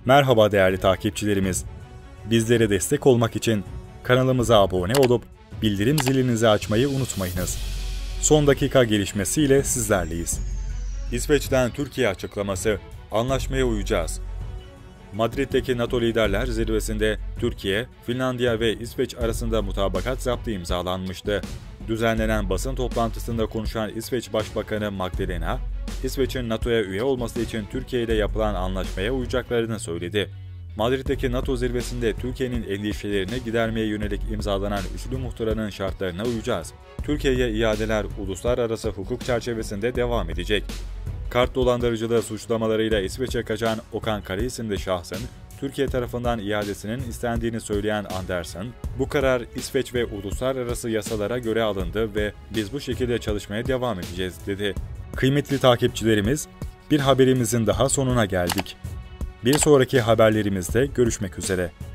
Merhaba değerli takipçilerimiz. Bizlere destek olmak için kanalımıza abone olup bildirim zilinizi açmayı unutmayınız. Son dakika gelişmesiyle sizlerleyiz. İsveç'ten Türkiye açıklaması, anlaşmaya uyacağız. Madrid'deki NATO Liderler Zirvesi'nde Türkiye, Finlandiya ve İsveç arasında mutabakat zaptı imzalanmıştı. Düzenlenen basın toplantısında konuşan İsveç Başbakanı Magdalena, İsveç'in NATO'ya üye olması için Türkiye ile yapılan anlaşmaya uyacaklarını söyledi. Madrid'deki NATO zirvesinde Türkiye'nin endişelerini gidermeye yönelik imzalanan üçlü muhtıranın şartlarına uyacağız. Türkiye'ye iadeler uluslararası hukuk çerçevesinde devam edecek. Kart dolandırıcılığı suçlamalarıyla İsveç'e kaçan Okan Kara isimli şahsın, Türkiye tarafından iadesinin istendiğini söyleyen Andersen, bu karar İsveç ve uluslararası yasalara göre alındı ve biz bu şekilde çalışmaya devam edeceğiz, dedi. Kıymetli takipçilerimiz, bir haberimizin daha sonuna geldik. Bir sonraki haberlerimizde görüşmek üzere.